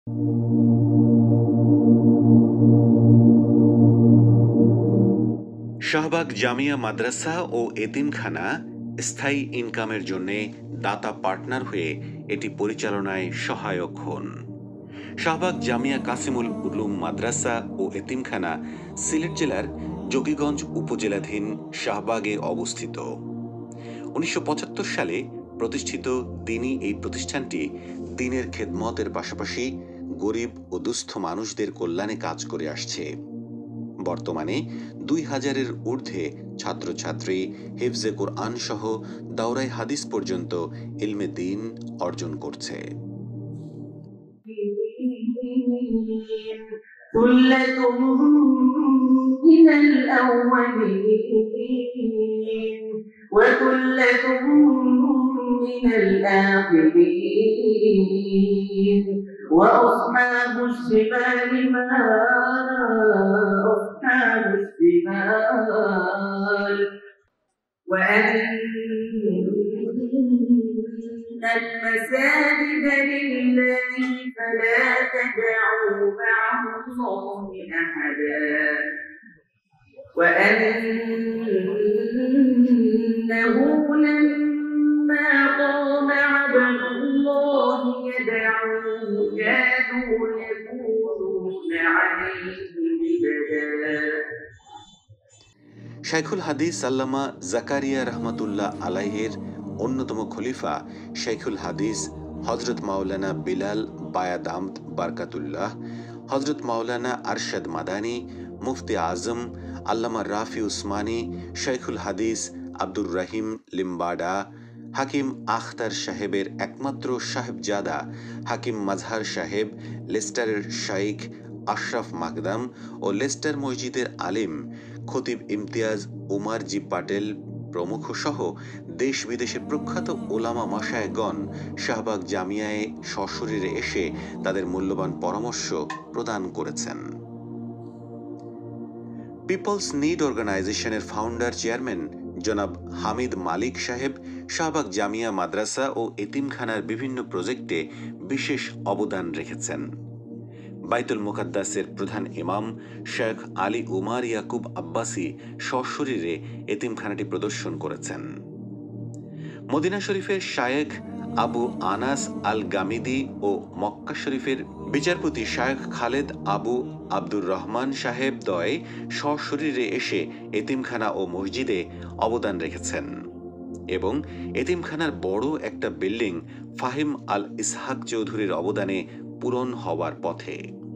শাহবাগ জামিয়া মাদ্রাসা ও এতিমখানা স্থায়ী ইনকামের জন্য দাতা পার্টনার হয়ে এটি পরিচালনায় সহায়ক হন। শাহবাগ জামিয়া কাসিমুল উলুম মাদ্রাসা ও এতিমখানা সিলেট জেলার যোগীগঞ্জ উপজেলাধীন শাহবাগে অবস্থিত। ১৯৭৫ সালে প্রতিষ্ঠিত দিনী এই প্রতিষ্ঠানটি দ্বীনের খেদমতের পাশাপাশি গরিব ও দুস্থ মানুষদের কল্যাণে কাজ করে আসছে। বর্তমানে ২,০০০-এর ঊর্ধ্বে ছাত্রছাত্রী হিফজে কোরআন সহ দাওরায়ে হাদিস পর্যন্ত ইলমে দ্বীন অর্জন করছে। وأصحاب الشمال ما أصحاب الشمال وأن المساجد لله فلا تدعوا مع الله أحدا وأنه لما قام عبد الله يدعوه كادوا يكونون عليه لبدا। শাইখুল হাদিস আল্লামা জাকারিয়া রহমাতুল্লাহ আলাইহির অন্যতম খলিফা শাইখুল হাদিস হযরত মাওলানা বিলাল বায়াদামত বারকাতুল্লাহ, হযরত মাওলানা আরশাদ মাদানী, মুফতি আজম আল্লামা রাফি উসমানী, শাইখুল হাদিস আব্দুর রহিম লিম্বাডা, হাকিম আখতার সাহেবের একমাত্র সাহেবজাদা হাকিম মাজহার সাহেব, লেস্টারের শাইখ আশরাফ মাকদাম ও লেস্টার মসজিদের আলিম খতিব ইমতিয়াজ উমার জি পাটেল প্রমুখ সহ দেশ বিদেশের প্রখ্যাত ওলামা মাশায়েখগণ শাহবাগ জামিয়ায় সশরীরে এসে তাদের মূল্যবান পরামর্শ প্রদান করেছেন। পিপলস নিড অর্গানাইজেশনের ফাউন্ডার চেয়ারম্যান জনাব হামিদ মালিক সাহেব শাহবাগ জামিয়া মাদ্রাসা ও এতিমখানার বিভিন্ন প্রজেক্টে বিশেষ অবদান রেখেছেন। বাইতুল মুকাদ্দাসের প্রধান ইমাম শেখ আলী উমার ইয়াকুব আব্বাসী সশরীরে এতিমখানাটি প্রদর্শন করেছেন। মদিনা শরীফের শায়েখ আবু আনাস আল গামিদি ও মক্কা শরীফের বিচারপতি শায়েখ খালেদ আবু আব্দুর রহমান সাহেব দ্বয় সশরীরে এসে এতিমখানা ও মসজিদে অবদান রেখেছেন এবং এতিমখানার বড় একটা বিল্ডিং ফাহিম আল ইসহাক চৌধুরীর অবদানে পূরণ হওয়ার পথে।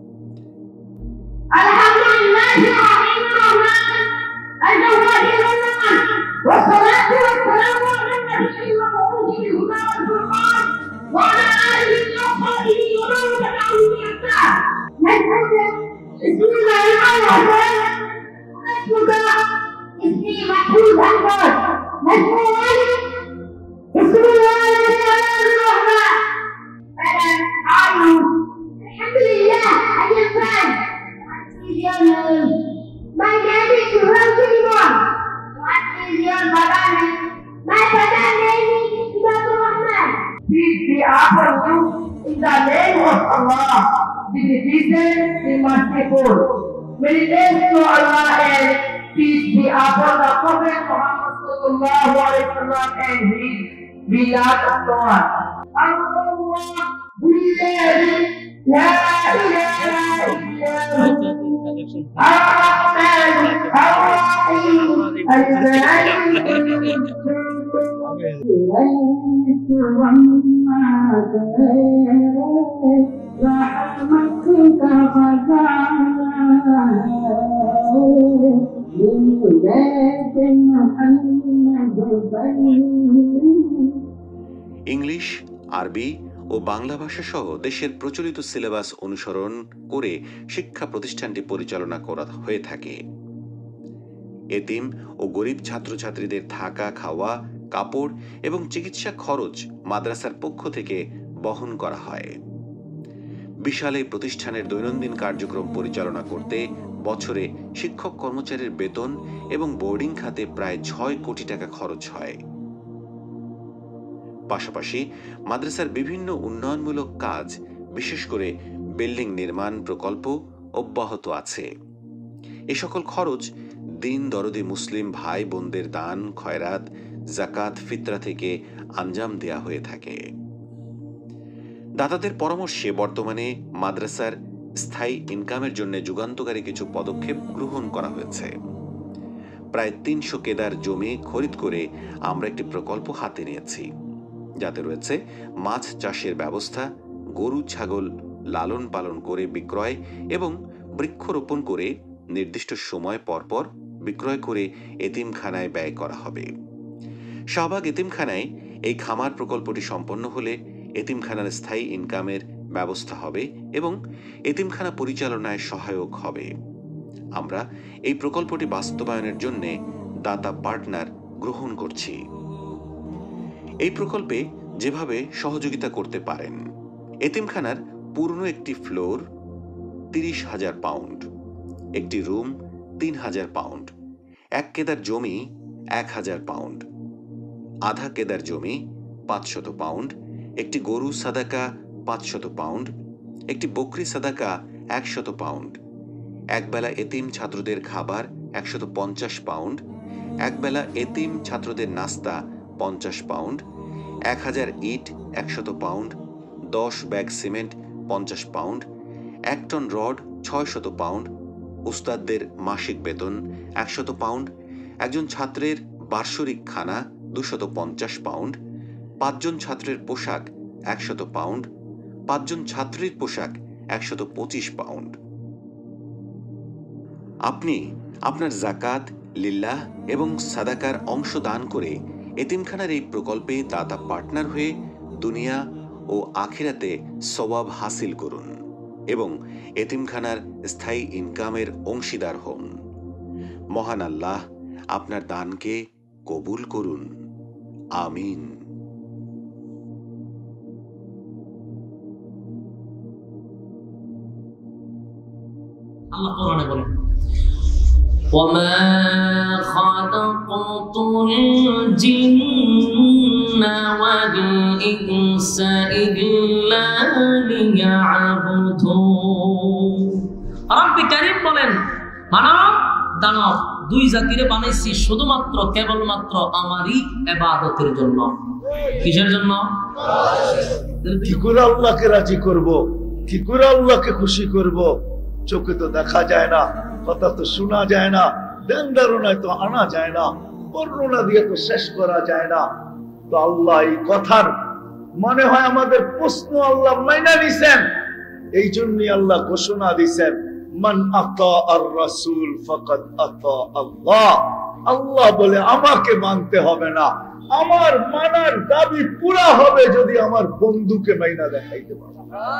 In the name of Allah, the defeated, the merciful. May it end to Allah and peace be upon the Prophet Muhammad sallallahu alaihi wasallam and his beloved Lord. Allah, we say, La ilaha illallah. Ar-Rahman, Ar-Rahim, Al-Zalim. English, আরবি ও বাংলা ভাষা সহ দেশের প্রচলিত syllabus অনুসরণ করে শিক্ষা প্রতিষ্ঠানটি পরিচালনা করা হয়ে থাকে। এতিম ও গরিব ছাত্রছাত্রীদের থাকা, খাওয়া, কাপড় এবং চিকিৎসা খরচ মাদ্রাসার পক্ষ থেকে বহন করা হয়। বিশাল এই প্রতিষ্ঠানের দৈনন্দিন কার্যক্রম পরিচালনা করতে বছরে শিক্ষক কর্মচারীর বেতন এবং বোর্ডিং খাতে প্রায় ৬ কোটি টাকা খরচ হয়। পাশাপাশি মাদ্রাসার বিভিন্ন উন্নয়নমূলক কাজ, বিশেষ করে বিল্ডিং নির্মাণ প্রকল্প অব্যাহত আছে। এ সকল খরচ দিন দরদি মুসলিম ভাই বোনদের দান, খয়রাত, জাকাত, ফিতরা থেকে আঞ্জাম দেয়া হয়ে থাকে। দাতাদের পরামর্শে বর্তমানে মাদ্রাসার স্থায়ী ইনকামের জন্য যুগান্তকারী কিছু পদক্ষেপ গ্রহণ করা হয়েছে। প্রায় ৩০০ কেদার জমি খরিদ করে আমরা একটি প্রকল্প হাতে নিয়েছি, যাতে রয়েছে মাছ চাষের ব্যবস্থা, গরু ছাগল লালন পালন করে বিক্রয় এবং বৃক্ষরোপণ করে নির্দিষ্ট সময় পরপর বিক্রয় করে এতিমখানায় ব্যয় করা হবে। শাহবাগ এতিমখানায় এই খামার প্রকল্পটি সম্পন্ন হলে এতিমখানার স্থায়ী ইনকামের ব্যবস্থা হবে এবং এতিমখানা পরিচালনায় সহায়ক হবে। আমরা এই প্রকল্পটি বাস্তবায়নের জন্য দাতা পার্টনার গ্রহণ করছি। এই প্রকল্পে যেভাবে সহযোগিতা করতে পারেন: এতিমখানার পূর্ণ একটি ফ্লোর ৩০,০০০ পাউন্ড, একটি রুম ৩,০০০ পাউন্ড, ১ কেদার জমি ১,০০০ পাউন্ড, আধা কেদার জমি ৫০০ পাউন্ড, একটি গরু সাদাকা ৫০০ পাউন্ড, একটি বকরি সাদাকা ১০০ পাউন্ড, একবেলা এতিম ছাত্রদের খাবার ১৫০ পাউন্ড, একবেলা এতিম ছাত্রদের নাস্তা ৫০ পাউন্ড, ১,০০০ ইট ১০০ pound, ১০ bag cement ৫০ pound, ১ ton rod ৬০০ pound, উস্তাদদের মাসিক বেতন ১০০ পাউন্ড, একজন ছাত্রের বার্ষিক খানা ২৫০ পাউন্ড, ৫ জন ছাত্রের পোশাক ১০০ পাউন্ড, ৫ জন ছাত্রীর পোশাক ১২৫ পাউন্ড। আপনি আপনার জাকাত, লিল্লাহ এবং সাদাকার অংশ দান করে এতিমখানার এই প্রকল্পে দাতা পার্টনার হয়ে দুনিয়া ও আখিরাতে সওয়াব হাসিল করুন এবং এতিমখানার স্থায়ী ইনকামের অংশীদার হন। মহান আল্লাহ আপনার দানকে কবুল করুন। আমিন। আল্লাহ কোরআনে বলেন, وَمَا خَلَقْتُ الْجِنَّ وَالْإِنسَ إِلَّا لِيَعْبُدُونِ। রব্বি কারীম বলেন, মানব দানব দুই জাতিরে বানাইছি শুধুমাত্র কেবলমাত্র আমারই ইবাদতের জন্য। কিসের জন্য? কি করে আল্লাহকে রাজি করব, কি করে আল্লাহকে খুশি করব? চোখে তো দেখা যায় না, কথা তো শোনা যায় না, ধ্যান ধারণায় তো আনা যায় না, বর্ণনা দিয়ে তো শেষ করা যায় না। তো আল্লাহ এই কথার মনে হয় আমাদের প্রশ্ন আল্লাহ মাইনা নিছেন, এই জন্যই আল্লাহ ঘোষণা দিছেন, মান আতা আর রাসূল ফাকাদ আতা আল্লাহ। আল্লাহ বলে আমাকে মানতে হবে না, আমার মানার দাবি পুরা হবে যদি আমার বন্ধুকে মাইনা দেখাইতে পারে।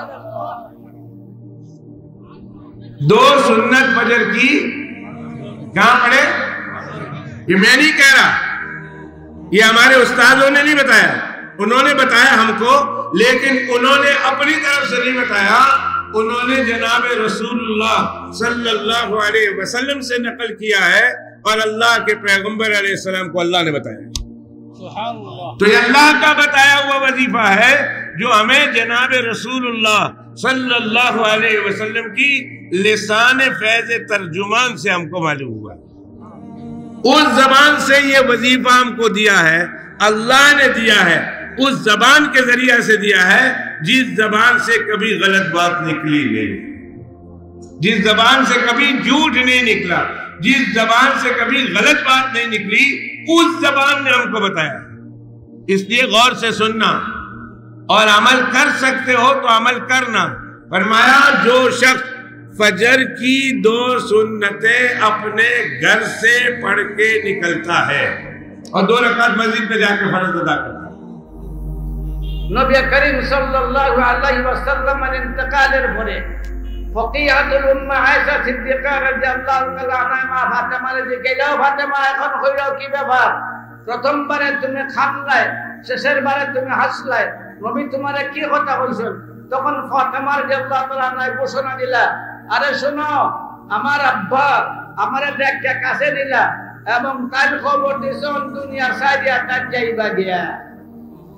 दो सुन्नत फजर की कहां पढ़े? ये मैं नहीं कह रहा, ये हमारे उस्तादों ने नहीं बताया, उन्होंने बताया हमको, लेकिन उन्होंने अपनी तरफ से नहीं बताया, उन्होंने जनाब रसूलुल्लाह सल्लल्लाहु अलैहि वसल्लम से नकल किया है और अल्लाह के पैगंबर अलैहिस्सलाम को अल्लाह ने बताया। तो ये अल्लाह का बताया हुआ वजीफा है जो हमें जनाब रसूलुल्लाह सल्लल्लाहु अलैहि वसल्लम की लिसान फैज़ तर्जुमान से हमको मालूम हुआ। उस जबान से ये वजीफा हमको दिया है, अल्लाह ने दिया है, उस जबान के जरिए से दिया है जिस जबान से कभी गलत बात निकली नहीं, जिस जबान से कभी झूठ नहीं निकला, जिस जबान से कभी गलत बात नहीं निकली, उस जबान ने हमको बताया। इसलिए गौर से सुनना और अमल कर सकते हो तो अमल करना। फरमाया जो शख्स फजर की 2 सुन्नतें अपने घर से पढ़ के निकलता है और 2 रकात मस्जिद में जाकर फर्ज अदा करता है। नबी करीम सल्लल्लाहु अलैहि वसल्लम এর ইন্তেকালের পরে ফকিহাতুল উম্মাহ আয়েশা সিদ্দিকা রাদিয়াল্লাহু তাআলা আনহা মা ফাতেমারে জিজ্ঞাসা, ফাতেমা এখন কইরাও কি ব্যাপার? প্রথমবারে তুমি খানলাই, শেষের বারে তুমি হাসলাই, নবী তোমারে কি কথা কইছেন? তখন ফাতেমা রাদিয়াল্লাহু তাআলা আনহা ঘোষণা দিলা, আরে শোনো, আমার আব্বা আমারে দেখে কাছে দিলা এবং তার খবর দিছেন দুনিয়া সাইদিয়া তার যাইবা গিয়া।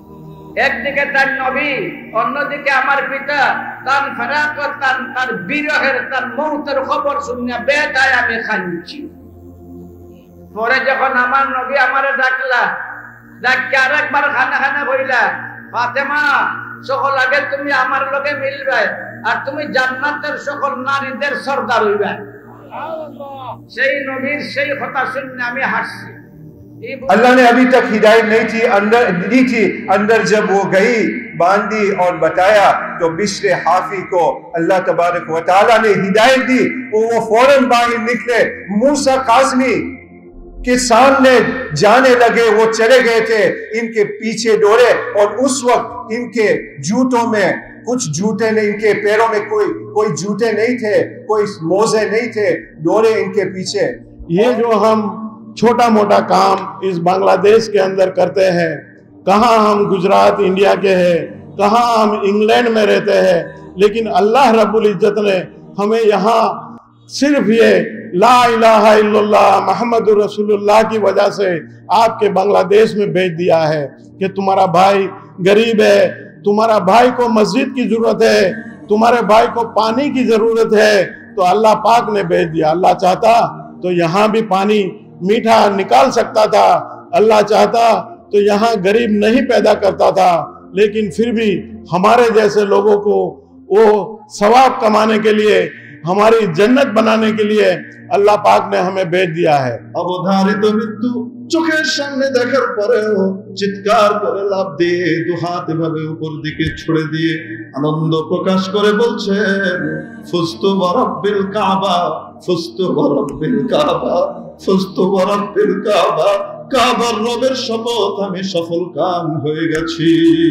একদিকে তার নবী, অন্যদিকে আমার পিতা, তার ফেরাকত, তার বিরহের, তার মৌতের খবর শুনে বেদায় আমি কাঁদছি। পরে যখন আমার নবী আমারে ডাকলা, ডাকি আরেকবার খানা খানা কইলা, ফাতেমা সকল আগে তুমি আমার লগে মিলবে, আর তুমি জান্নাতের সকল নারীদের সর্দার হইবে। সেই নবীর সেই কথা শুনে আমি হাসছি। अल्लाह ने अभी तक हिदायत नहीं थी दी थी, अंदर जब वो गई बांधी और बताया तो बिश्र हाफी को अल्लाह तबारक व तआला ने हिदायत दी, वो फौरन बाहर निकले। मूसा काज़मी के सामने जाने लगे, वो चले गए थे, इनके पीछे दौड़े और उस वक्त इनके जूतों में कुछ जूते नहीं, इनके पैरों में कोई जूते नहीं थे, कोई मोजे नहीं थे, दौड़े इनके पीछे। ये जो हम छोटा मोटा काम इस बांग्लादेश के अंदर करते हैं, कहाँ हम गुजरात इंडिया के हैं, कहाँ हम इंग्लैंड में रहते हैं, लेकिन अल्लाह रब्बुल इज्जत ने हमें यहाँ सिर्फ ये ला इलाहा इल्लल्लाह मुहम्मदुर रसूलुल्लाह की वजह से आपके बांग्लादेश में भेज दिया है कि तुम्हारा भाई गरीब है, तुम्हारा भाई को मस्जिद की जरूरत है, तुम्हारे भाई को पानी की जरूरत है, तो अल्लाह पाक ने भेज दिया। अल्लाह चाहता तो यहाँ भी पानी मीठा निकाल सकता था, अल्लाह चाहता तो यहाँ गरीब नहीं पैदा करता था, लेकिन फिर भी हमारे जैसे लोगों को वो सवाब कमाने के लिए, हमारी जन्नत बनाने के लिए अल्लाह पाक ने हमें भेज दिया है। অবধারিত মৃত্যু চোখের সামনে দেখার পরেও চিৎকার করে লাফ দিয়ে দুহাত এভাবে উপর দিকে ছুড়ে দিয়ে আনন্দ প্রকাশ করে বলছেন, ফুস্তু বরব্বিল কাবা, ফুস্তু বরব্বিল কাবা, ফুস্তু বরব্বিল কাবা, কাবার রবের শপথ আমি সফল কাম হয়ে গেছি।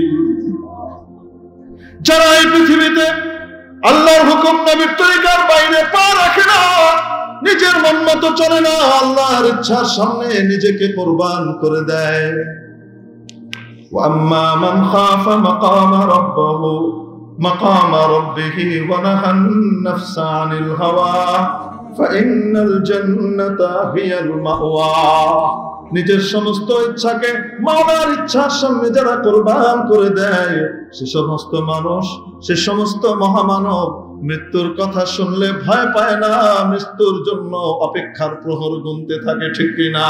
যারা এই পৃথিবীতে আল্লাহর হুকুম নবীর তরিকার বাইরে পা রাখে না, নিজের মন মতো চলে না, আল্লাহর ইচ্ছার সামনে নিজেকে কুরবান করে দেয়। ওয়াম্মা মান খাফা মাকামা রাব্বিহি মাকামা রাব্বিহি ওয়া নাহান নাফসা আনিল হাওয়া ফাইন্নাল জান্নাতা হিয়াল মাওয়া। নিজের সমস্ত ইচ্ছাকে মাওলার ইচ্ছার সামনে যারা কুরবান করে দেয়, সে সমস্ত মানুষ, সে সমস্ত মহামানব মৃত্যুর কথা শুনলে ভয় পায় না, মৃত্যুর জন্য অপেক্ষার প্রহর গুনতে থাকে, ঠিক কিনা?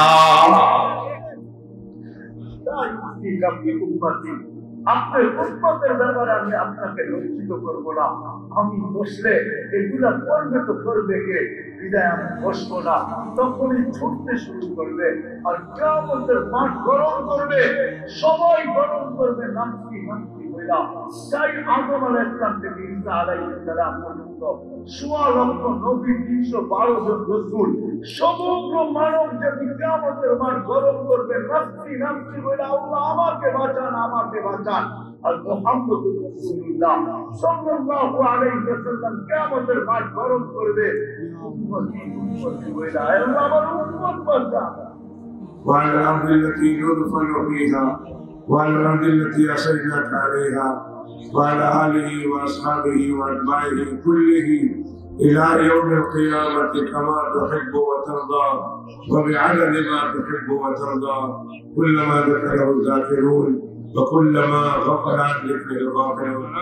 আপনার উম্মতের ব্যাপারে আমি আপনাকে লজ্জিত করব না। আমি বসলে এগুলা করবে তো করবে কে, বিদায় আমি বসবো না। তখনই ছুটতে শুরু করবে, আর কিয়ামতের মাঠ গরম করবে, সবাই গরম করবে, নামছি নামছি বইলা। তাই আদম আলাইহিস সালাম থেকে ঈসা আলাইহিস সালাম পর্যন্ত ১৬ লক্ষ নবী, ৩১২ জন রাসূল, সমগ্র মানব জাতি কিয়ামতের মাঠ গরম করবে, নামছি নামছি বইলা, আল্লাহ আমাকে বাঁচান, আমাকে বাঁচান। আর মুহাম্মদুর রাসূলুল্লাহ সাল্লাল্লাহু আলাইহি ওয়াসাল্লাম কিয়ামতের মাঠ গরম করবে, উম্মতি উম্মতি বইলা, আল্লাহ আমার উম্মত বাঁচান। وعلى الأرض التي ندفن فيها وعلى الأرض التي أشرناك عليها وعلى آله وأصحابه وأتباعه كله إلى يوم القيامة كما تحب وترضى وبعدد ما تحب وترضى، كلما ذكره الذاكرون وكلما غفل عن ذكر الغافلون।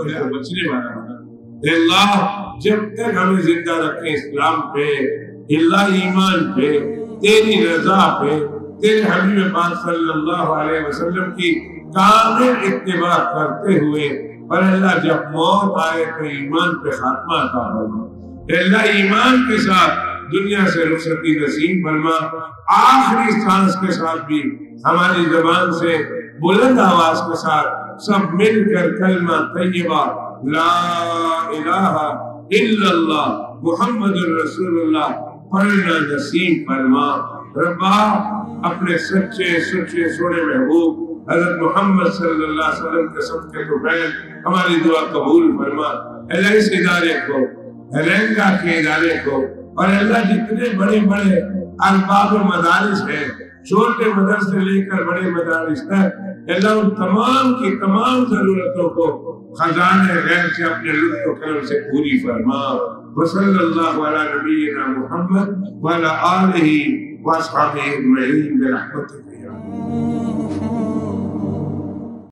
अल्लाह जब तक हमें जिंदा रखे इस्लाम पे, अल्लाह ईमान पे, तेरी रजा पे, तेरे हबीब पाक सल्लल्लाहु अलैहि वसल्लम की कामिल इत्तिबा करते हुए, और अल्लाह जब मौत आए तो ईमान पे खात्मा अता फरमा। अल्लाह ईमान के साथ दुनिया से रुखसती नसीब फरमा। आखिरी सांस के साथ भी हमारी जुबान से बुलंद आवाज के साथ सब मिलकर कलमा तैयबा ला इलाहा इल्लल्लाह मुहम्मदुर रसूलुल्लाह पढ़ना नसीब फरमा। रब्बा अपने सच्चे सच्चे सोने महबूब हज़रत मोहम्मद सल्लल्लाहु अलैहि वसल्लम के सदक़े तो फैल हमारी दुआ कबूल फरमा। अल्लाह इस इदारे को, रंगा के इदारे को, और अल्लाह जितने बड़े बड़े अरबाब मदारिस हैं, छोटे मदरसे से लेकर बड़े मदारिस तक, अल्लाह उन तमाम की तमाम जरूरतों को खजाने गैर से अपने लुत्फ़ व करम से पूरी फरमा। वसल्लल्लाहु अला नबीना मुहम्मद व अला आलिहि व अस्हाबिहि अजमईन बिरहमतिका या